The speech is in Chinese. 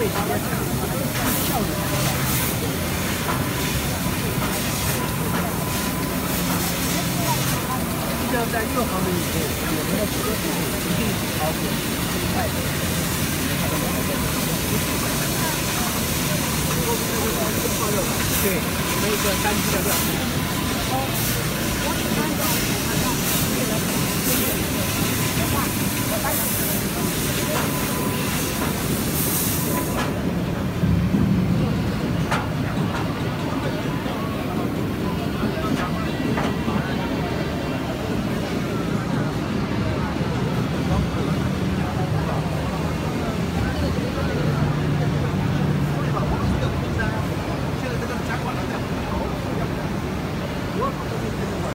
要在6行的以后，我们的车速一定是超过快的。对，那个单机的料。